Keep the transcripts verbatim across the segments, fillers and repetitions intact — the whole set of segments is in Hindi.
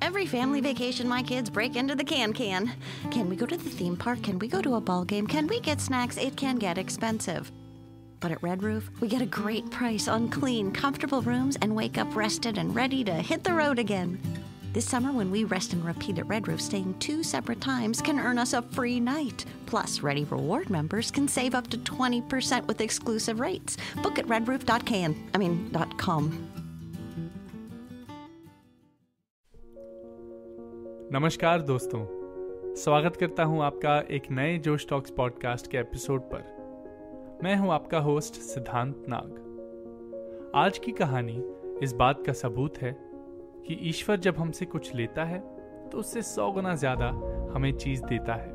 Every family vacation, my kids break into the can-can. Can we go to the theme park? Can we go to a ball game? Can we get snacks? It can get expensive. But at Red Roof, we get a great price on clean, comfortable rooms and wake up rested and ready to hit the road again. This summer, when we rest and repeat at Red Roof, staying two separate times can earn us a free night. Plus, Ready Reward members can save up to twenty percent with exclusive rates. Book at red roof dot can. I mean, .com. नमस्कार दोस्तों, स्वागत करता हूं आपका एक नए जोश टॉक्स पॉडकास्ट के एपिसोड पर। मैं हूं आपका होस्ट सिद्धांत नाग। आज की कहानी इस बात का सबूत है कि ईश्वर जब हमसे कुछ लेता है तो उससे सौ गुना ज्यादा हमें चीज देता है।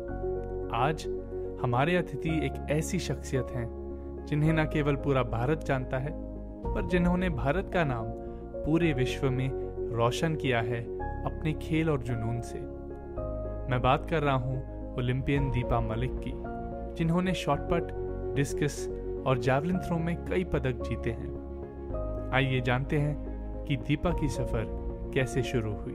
आज हमारे अतिथि एक ऐसी शख्सियत हैं जिन्हें न केवल पूरा भारत जानता है, पर जिन्होंने भारत का नाम पूरे विश्व में रोशन किया है अपने खेल और जुनून से। मैं बात कर रहा हूं ओलंपियन दीपा मलिक की, जिन्होंने शॉटपट, डिस्कस और जैवलिन थ्रो में कई पदक जीते हैं। आइए जानते हैं कि दीपा की सफर कैसे शुरू हुई।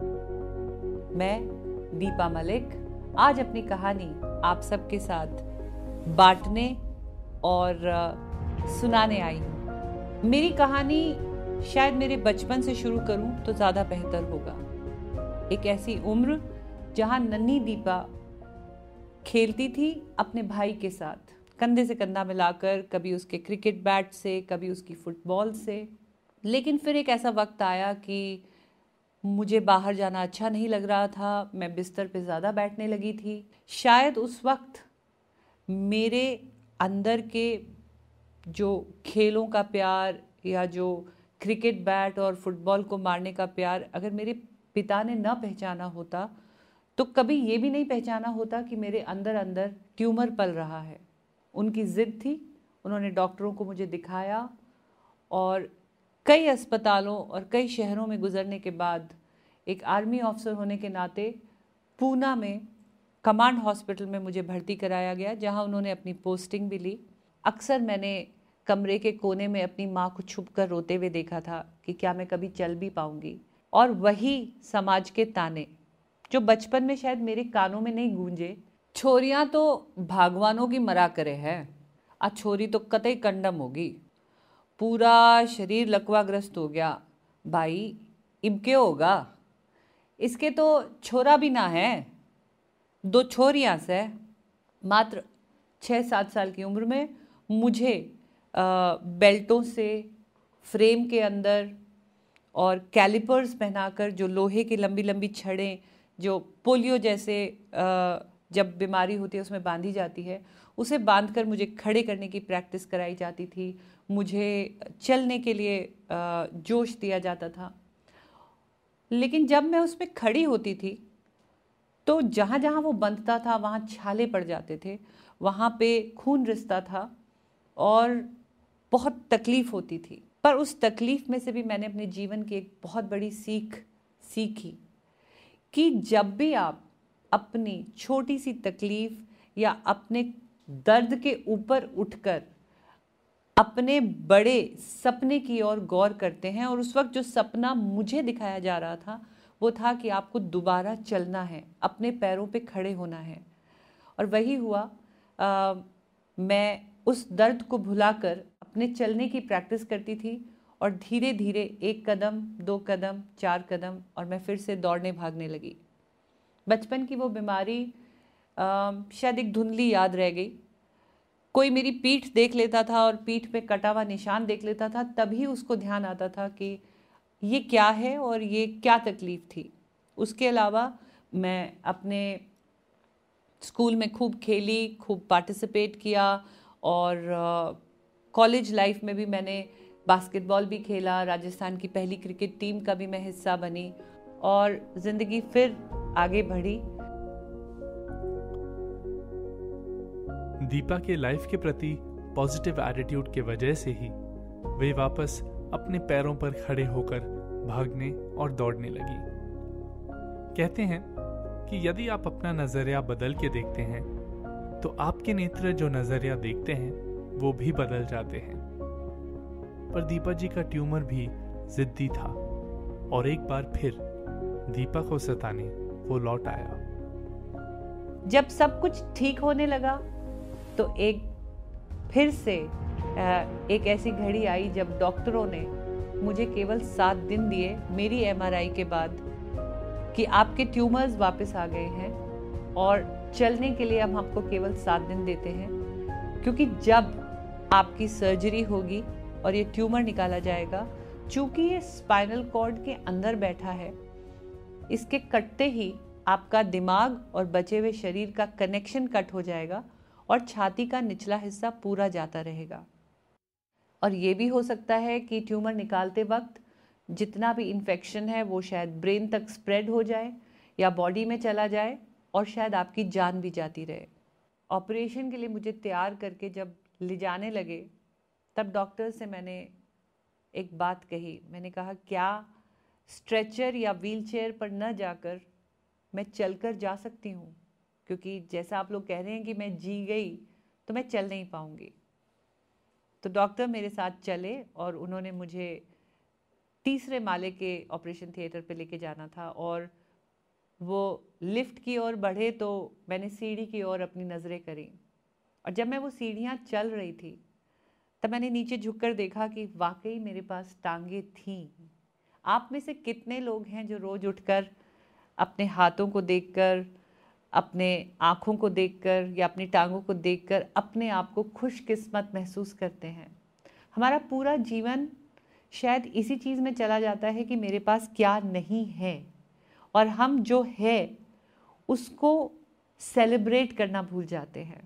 मैं दीपा मलिक आज अपनी कहानी आप सबके साथ बांटने और सुनाने आई हूँ। मेरी कहानी शायद मेरे बचपन से शुरू करूं तो ज्यादा बेहतर होगा। एक ऐसी उम्र जहां नन्ही दीपा खेलती थी अपने भाई के साथ, कंधे से कंधा मिलाकर, कभी उसके क्रिकेट बैट से, कभी उसकी फुटबॉल से। लेकिन फिर एक ऐसा वक्त आया कि मुझे बाहर जाना अच्छा नहीं लग रहा था। मैं बिस्तर पे ज़्यादा बैठने लगी थी। शायद उस वक्त मेरे अंदर के जो खेलों का प्यार या जो क्रिकेट बैट और फुटबॉल को मारने का प्यार अगर मेरे पिता ने न पहचाना होता तो कभी ये भी नहीं पहचाना होता कि मेरे अंदर अंदर ट्यूमर पल रहा है। उनकी ज़िद थी। उन्होंने डॉक्टरों को मुझे दिखाया और कई अस्पतालों और कई शहरों में गुजरने के बाद एक आर्मी ऑफिसर होने के नाते पूना में कमांड हॉस्पिटल में मुझे भर्ती कराया गया, जहां उन्होंने अपनी पोस्टिंग भी ली। अक्सर मैंने कमरे के कोने में अपनी माँ को छुप कर रोते हुए देखा था कि क्या मैं कभी चल भी पाऊंगी। और वही समाज के ताने जो बचपन में शायद मेरे कानों में नहीं गूंजे, छोरियां तो भागवानों की मरा करे है, आ छोरी तो कतई कंडम होगी, पूरा शरीर लकवाग्रस्त हो गया, भाई इब क्या होगा, इसके तो छोरा भी ना है, दो छोरियां से। मात्र छः सात साल की उम्र में मुझे आ, बेल्टों से फ्रेम के अंदर और कैलिपर्स पहनाकर, जो लोहे की लंबी लंबी छड़ें जो पोलियो जैसे आ, जब बीमारी होती है उसमें बांधी जाती है, उसे बांधकर मुझे खड़े करने की प्रैक्टिस कराई जाती थी। मुझे चलने के लिए जोश दिया जाता था। लेकिन जब मैं उसमें खड़ी होती थी तो जहाँ जहाँ वो बंधता था वहाँ छाले पड़ जाते थे, वहाँ पे खून रिसता था और बहुत तकलीफ़ होती थी। पर उस तकलीफ़ में से भी मैंने अपने जीवन की एक बहुत बड़ी सीख सीखी कि जब भी आप अपनी छोटी सी तकलीफ़ या अपने दर्द के ऊपर उठकर अपने बड़े सपने की ओर गौर करते हैं, और उस वक्त जो सपना मुझे दिखाया जा रहा था वो था कि आपको दोबारा चलना है, अपने पैरों पे खड़े होना है। और वही हुआ। आ, मैं उस दर्द को भुलाकर अपने चलने की प्रैक्टिस करती थी और धीरे धीरे एक कदम, दो कदम, चार कदम, और मैं फिर से दौड़ने भागने लगी। बचपन की वो बीमारी आ, शायद एक धुंधली याद रह गई। कोई मेरी पीठ देख लेता था और पीठ पे कटा हुआ निशान देख लेता था, तभी उसको ध्यान आता था कि ये क्या है और ये क्या तकलीफ़ थी। उसके अलावा मैं अपने स्कूल में खूब खेली, खूब पार्टिसिपेट किया, और कॉलेज लाइफ में भी मैंने बास्केटबॉल भी खेला। राजस्थान की पहली क्रिकेट टीम का भी मैं हिस्सा बनी और ज़िंदगी फिर आगे बढ़ी। दीपा के लाइफ के प्रति पॉजिटिव एटीट्यूड के वजह से ही वे वापस अपने पैरों पर खड़े होकर भागने और दौड़ने लगी। कहते हैं कि यदि आप अपना नजरिया बदल के देखते हैं तो आपके नेत्र जो नजरिया देखते हैं वो भी बदल जाते हैं। पर दीपा जी का ट्यूमर भी जिद्दी था और एक बार फिर दीपा को सताने वो लौट आया। जब सब कुछ ठीक होने लगा तो एक फिर से एक ऐसी घड़ी आई जब डॉक्टरों ने मुझे केवल सात दिन दिए मेरी एमआरआई के बाद कि आपके ट्यूमर्स वापस आ गए हैं और चलने के लिए हम आपको केवल सात दिन देते हैं, क्योंकि जब आपकी सर्जरी होगी और ये ट्यूमर निकाला जाएगा, चूंकि ये स्पाइनल कॉर्ड के अंदर बैठा है, इसके कटते ही आपका दिमाग और बचे हुए शरीर का कनेक्शन कट हो जाएगा और छाती का निचला हिस्सा पूरा जाता रहेगा। और ये भी हो सकता है कि ट्यूमर निकालते वक्त जितना भी इन्फेक्शन है वो शायद ब्रेन तक स्प्रेड हो जाए या बॉडी में चला जाए और शायद आपकी जान भी जाती रहे। ऑपरेशन के लिए मुझे तैयार करके जब ले जाने लगे तब डॉक्टर से मैंने एक बात कही। मैंने कहा, क्या स्ट्रेचर या व्हीलचेयर पर न जाकर मैं चलकर जा सकती हूँ? क्योंकि जैसा आप लोग कह रहे हैं कि मैं जी गई तो मैं चल नहीं पाऊँगी। तो डॉक्टर मेरे साथ चले और उन्होंने मुझे तीसरे माले के ऑपरेशन थिएटर पे लेके जाना था और वो लिफ्ट की ओर बढ़े तो मैंने सीढ़ी की ओर अपनी नज़रें करी और जब मैं वो सीढ़ियाँ चल रही थी तब मैंने नीचे झुककर देखा कि वाकई मेरे पास टांगे थीं। आप में से कितने लोग हैं जो रोज़ उठकर अपने हाथों को देखकर, अपने आँखों को देखकर या अपनी टांगों को देखकर अपने आप को खुशकिस्मत महसूस करते हैं? हमारा पूरा जीवन शायद इसी चीज़ में चला जाता है कि मेरे पास क्या नहीं है, और हम जो है उसको सेलिब्रेट करना भूल जाते हैं।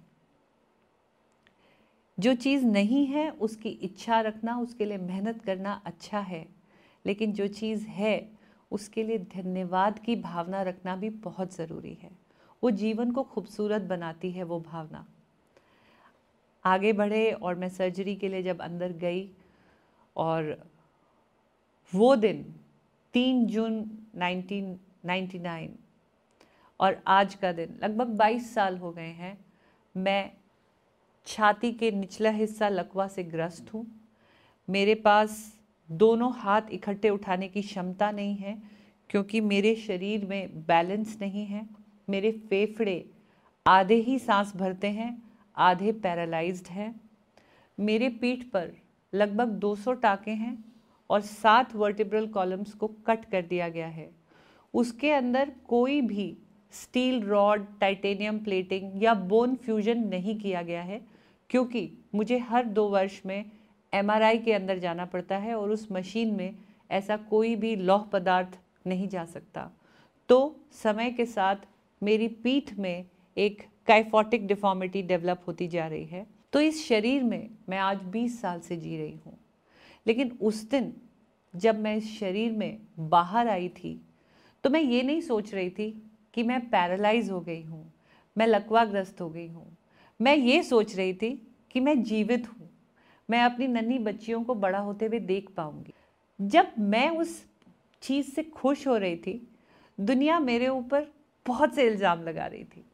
जो चीज़ नहीं है उसकी इच्छा रखना, उसके लिए मेहनत करना अच्छा है, लेकिन जो चीज़ है उसके लिए धन्यवाद की भावना रखना भी बहुत ज़रूरी है। वो जीवन को खूबसूरत बनाती है वो भावना। आगे बढ़े और मैं सर्जरी के लिए जब अंदर गई और वो दिन तीन जून उन्नीस सौ निन्यानवे और आज का दिन लगभग बाईस साल हो गए हैं, मैं छाती के निचला हिस्सा लकवा से ग्रस्त हूँ। मेरे पास दोनों हाथ इकट्ठे उठाने की क्षमता नहीं है क्योंकि मेरे शरीर में बैलेंस नहीं है। मेरे फेफड़े आधे ही सांस भरते हैं, आधे पैरालाइज्ड हैं। मेरे पीठ पर लगभग दो सौ टाँके हैं और सात वर्टिब्रल कॉलम्स को कट कर दिया गया है। उसके अंदर कोई भी स्टील रॉड, टाइटेनियम प्लेटिंग या बोन फ्यूजन नहीं किया गया है क्योंकि मुझे हर दो वर्ष में एमआरआई के अंदर जाना पड़ता है और उस मशीन में ऐसा कोई भी लौह पदार्थ नहीं जा सकता। तो समय के साथ मेरी पीठ में एक काइफोटिक डिफॉर्मिटी डेवलप होती जा रही है। तो इस शरीर में मैं आज बीस साल से जी रही हूँ, लेकिन उस दिन जब मैं इस शरीर में बाहर आई थी तो मैं ये नहीं सोच रही थी कि मैं पैरालाइज हो गई हूँ, मैं लकवाग्रस्त हो गई हूँ। मैं ये सोच रही थी कि मैं जीवित हूँ, मैं अपनी नन्ही बच्चियों को बड़ा होते हुए देख पाऊंगी। जब मैं उस चीज़ से खुश हो रही थी, दुनिया मेरे ऊपर बहुत से इल्ज़ाम लगा रही थी।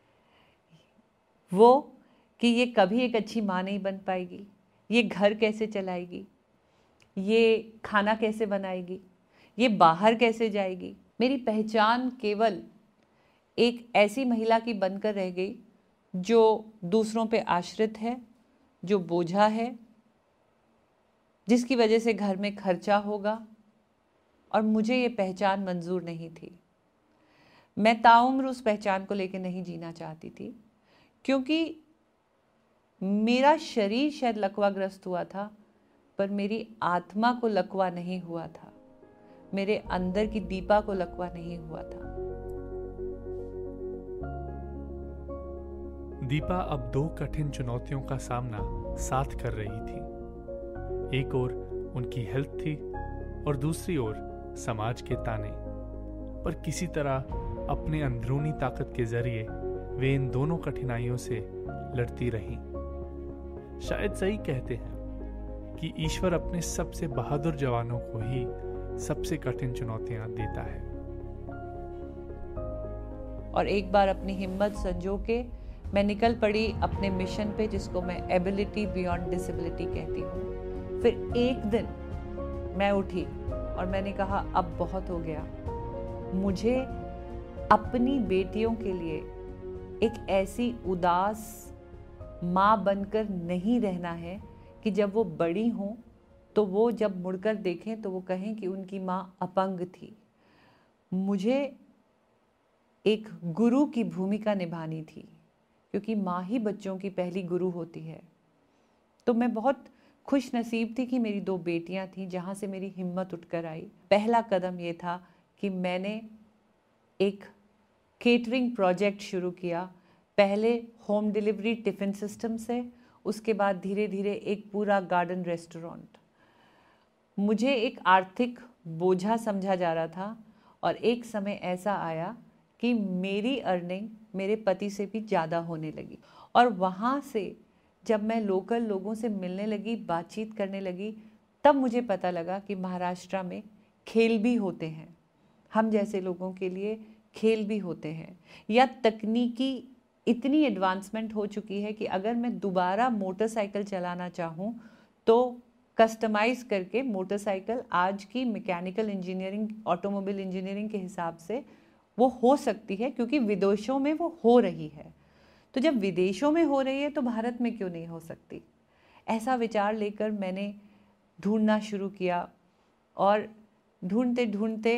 वो कि ये कभी एक अच्छी माँ नहीं बन पाएगी, ये घर कैसे चलाएगी, ये खाना कैसे बनाएगी, ये बाहर कैसे जाएगी। मेरी पहचान केवल एक ऐसी महिला की बनकर रह गई जो दूसरों पे आश्रित है, जो बोझा है, जिसकी वजह से घर में खर्चा होगा, और मुझे ये पहचान मंजूर नहीं थी। मैं ताउम्र उस पहचान को लेकर नहीं जीना चाहती थी क्योंकि मेरा शरीर शायद लकवाग्रस्त हुआ था पर मेरी आत्मा को लकवा नहीं हुआ था, मेरे अंदर की दीपा को लकवा नहीं हुआ था। दीपा अब दो कठिन चुनौतियों का सामना साथ कर रही थी। एक ओर उनकी हेल्थ थी और दूसरी ओर समाज के ताने, पर किसी तरह अपने अंदरूनी ताकत के जरिए वे इन दोनों कठिनाइयों से लड़ती रहीं। शायद सही कहते हैं कि ईश्वर अपने सबसे बहादुर जवानों को ही सबसे कठिन चुनौतियां देता है। और एक बार अपनी हिम्मत संजो के मैं निकल पड़ी अपने मिशन पे, जिसको मैं एबिलिटी बियॉन्ड डिसेबिलिटी कहती हूँ। फिर एक दिन मैं उठी और मैंने कहा अब बहुत हो गया, मुझे अपनी बेटियों के लिए एक ऐसी उदास माँ बनकर नहीं रहना है कि जब वो बड़ी हों तो वो जब मुड़कर देखें तो वो कहें कि उनकी माँ अपंग थी। मुझे एक गुरु की भूमिका निभानी थी, क्योंकि माँ ही बच्चों की पहली गुरु होती है। तो मैं बहुत खुश नसीब थी कि मेरी दो बेटियां थीं, जहाँ से मेरी हिम्मत उठकर आई। पहला कदम ये था कि मैंने एक केटरिंग प्रोजेक्ट शुरू किया, पहले होम डिलीवरी टिफ़िन सिस्टम से, उसके बाद धीरे धीरे एक पूरा गार्डन रेस्टोरेंट। मुझे एक आर्थिक बोझा समझा जा रहा था और एक समय ऐसा आया कि मेरी अर्निंग मेरे पति से भी ज़्यादा होने लगी। और वहाँ से जब मैं लोकल लोगों से मिलने लगी, बातचीत करने लगी, तब मुझे पता लगा कि महाराष्ट्र में खेल भी होते हैं, हम जैसे लोगों के लिए खेल भी होते हैं। या तकनीकी इतनी एडवांसमेंट हो चुकी है कि अगर मैं दोबारा मोटरसाइकिल चलाना चाहूँ तो कस्टमाइज़ करके मोटरसाइकिल आज की मैकेनिकल इंजीनियरिंग, ऑटोमोबाइल इंजीनियरिंग के हिसाब से वो हो सकती है, क्योंकि विदेशों में वो हो रही है। तो जब विदेशों में हो रही है तो भारत में क्यों नहीं हो सकती? ऐसा विचार लेकर मैंने ढूंढना शुरू किया और ढूंढते ढूंढते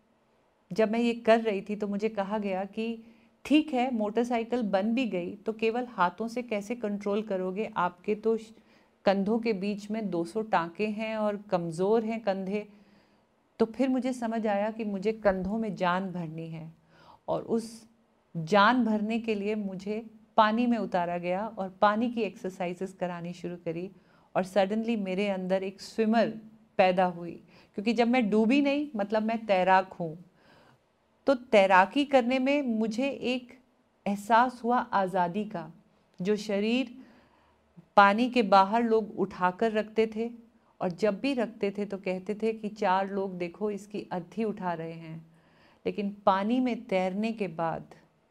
जब मैं ये कर रही थी तो मुझे कहा गया कि ठीक है, मोटरसाइकिल बन भी गई तो केवल हाथों से कैसे कंट्रोल करोगे, आपके तो कंधों के बीच में दो सौ टाँके हैं और कमज़ोर हैं कंधे। तो फिर मुझे समझ आया कि मुझे कंधों में जान भरनी है, और उस जान भरने के लिए मुझे पानी में उतारा गया और पानी की एक्सरसाइजेस करानी शुरू करी। और सडनली मेरे अंदर एक स्विमर पैदा हुई, क्योंकि जब मैं डूबी नहीं, मतलब मैं तैराक हूँ। तो तैराकी करने में मुझे एक एहसास हुआ आज़ादी का, जो शरीर पानी के बाहर लोग उठाकर रखते थे, और जब भी रखते थे तो कहते थे कि चार लोग देखो इसकी अर्थी उठा रहे हैं। लेकिन पानी में तैरने के बाद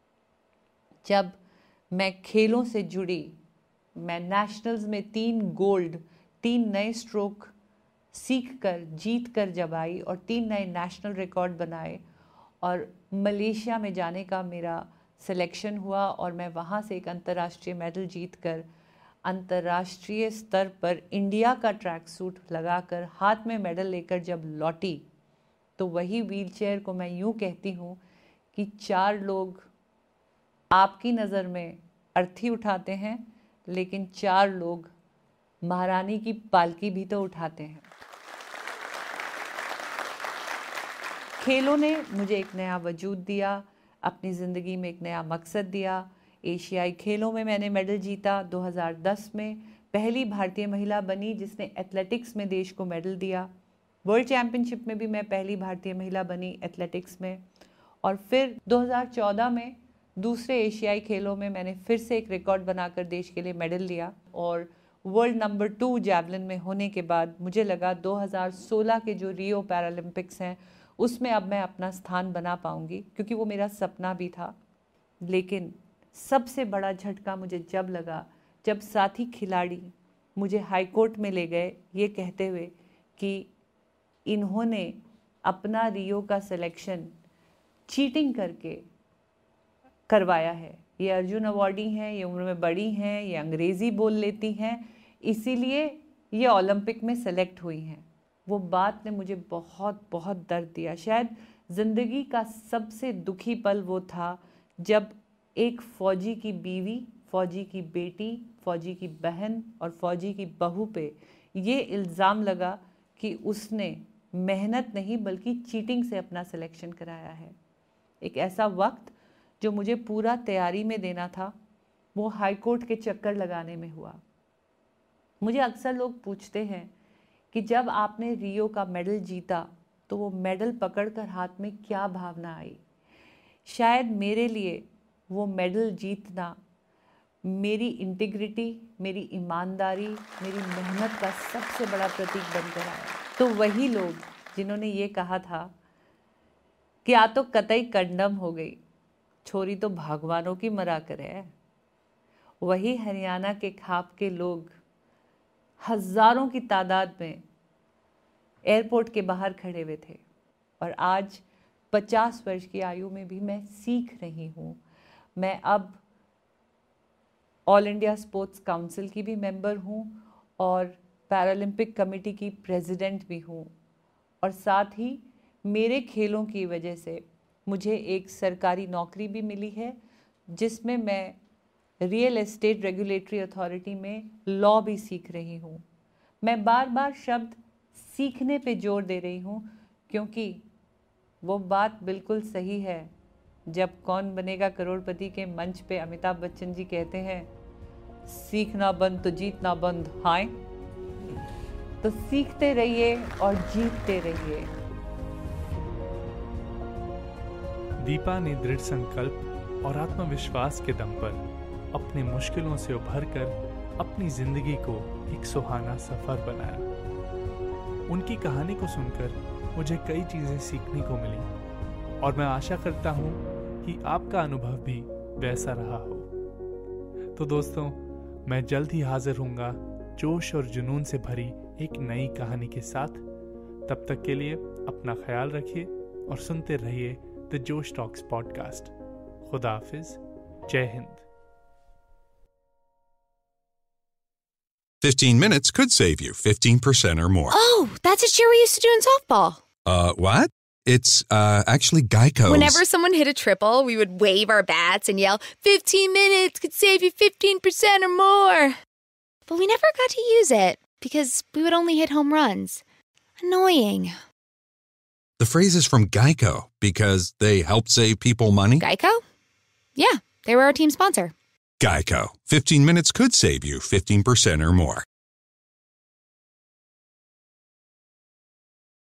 जब मैं खेलों से जुड़ी, मैं नेशनल्स में तीन गोल्ड, तीन नए स्ट्रोक सीख कर, जीत कर जब आई और तीन नए नेशनल रिकॉर्ड बनाए, और मलेशिया में जाने का मेरा सिलेक्शन हुआ और मैं वहाँ से एक अंतर्राष्ट्रीय मेडल जीत कर अंतर्राष्ट्रीय स्तर पर इंडिया का ट्रैक सूट लगाकर हाथ में मेडल लेकर जब लौटी, तो वही व्हीलचेयर को मैं यूँ कहती हूँ कि चार लोग आपकी नज़र में अर्थी उठाते हैं, लेकिन चार लोग महारानी की पालकी भी तो उठाते हैं। खेलों ने मुझे एक नया वजूद दिया, अपनी ज़िंदगी में एक नया मकसद दिया। एशियाई खेलों में मैंने मेडल जीता। दो हज़ार दस में पहली भारतीय महिला बनी जिसने एथलेटिक्स में देश को मेडल दिया। वर्ल्ड चैम्पियनशिप में भी मैं पहली भारतीय महिला बनी एथलेटिक्स में। और फिर दो हज़ार चौदह में दूसरे एशियाई खेलों में मैंने फिर से एक रिकॉर्ड बनाकर देश के लिए मेडल लिया, और वर्ल्ड नंबर टू जैवलिन में होने के बाद मुझे लगा दो हज़ार सोलह के जो रियो पैरालंपिक्स हैं उसमें अब मैं अपना स्थान बना पाऊंगी, क्योंकि वो मेरा सपना भी था। लेकिन सबसे बड़ा झटका मुझे जब लगा, जब साथी खिलाड़ी मुझे हाई कोर्ट में ले गए ये कहते हुए कि इन्होंने अपना रियो का सिलेक्शन चीटिंग करके करवाया है। ये अर्जुन अवॉर्डी हैं, ये उम्र में बड़ी हैं, ये अंग्रेज़ी बोल लेती हैं, इसीलिए ये ओलंपिक में सेलेक्ट हुई हैं। वो बात ने मुझे बहुत बहुत दर्द दिया। शायद ज़िंदगी का सबसे दुखी पल वो था जब एक फ़ौजी की बीवी, फ़ौजी की बेटी, फ़ौजी की बहन और फ़ौजी की बहू पे ये इल्ज़ाम लगा कि उसने मेहनत नहीं बल्कि चीटिंग से अपना सिलेक्शन कराया है। एक ऐसा वक्त जो मुझे पूरा तैयारी में देना था, वो हाई कोर्ट के चक्कर लगाने में हुआ। मुझे अक्सर लोग पूछते हैं कि जब आपने रियो का मेडल जीता तो वो मेडल पकड़कर हाथ में क्या भावना आई। शायद मेरे लिए वो मेडल जीतना मेरी इंटीग्रिटी, मेरी ईमानदारी, मेरी मेहनत का सबसे बड़ा प्रतीक बनकर आया। तो वही लोग जिन्होंने ये कहा था कि आ तो कतई कंडम हो गई, छोरी तो भगवानों की मरा करे, वही हरियाणा के खाप के लोग हजारों की तादाद में एयरपोर्ट के बाहर खड़े हुए थे। और आज पचास वर्ष की आयु में भी मैं सीख रही हूँ। मैं अब ऑल इंडिया स्पोर्ट्स काउंसिल की भी मेंबर हूँ और पैरालंपिक कमेटी की प्रेसिडेंट भी हूँ, और साथ ही मेरे खेलों की वजह से मुझे एक सरकारी नौकरी भी मिली है, जिसमें मैं रियल एस्टेट रेगुलेटरी अथॉरिटी में लॉ भी सीख रही हूँ। मैं बार बार शब्द सीखने पे जोर दे रही हूँ, क्योंकि वो बात बिल्कुल सही है जब कौन बनेगा करोड़पति के मंच पे अमिताभ बच्चन जी कहते हैं, सीखना बंद तो जीतना बंद। हाय, तो सीखते रहिए और जीतते रहिए। दीपा ने दृढ़ संकल्प और आत्मविश्वास के दम पर अपनी मुश्किलों से उभरकर अपनी जिंदगी को एक सुहाना सफर बनाया। उनकी कहानी को सुनकर मुझे कई चीजें सीखने को मिली और मैं आशा करता हूं कि आपका अनुभव भी वैसा रहा हो। तो दोस्तों, मैं जल्द ही हाजिर होऊंगा जोश और जुनून से भरी एक नई कहानी के साथ। तब तक के लिए अपना ख्याल रखिए और सुनते रहिए द जोश टॉक्स पॉडकास्ट। खुदा हाफिज, जय Hind. fifteen minutes could save you fifteen percent or more. Oh, that's a cheer we used to do in softball. Uh, what? It's, uh, actually Geico's. Whenever someone hit a triple, we would wave our bats and yell, fifteen minutes could save you fifteen percent or more. But we never got to use it because we would only hit home runs. Annoying. The phrase is from Geico because they help save people money. Geico? Yeah, they were our team sponsor. Geico. fifteen minutes could save you fifteen percent or more.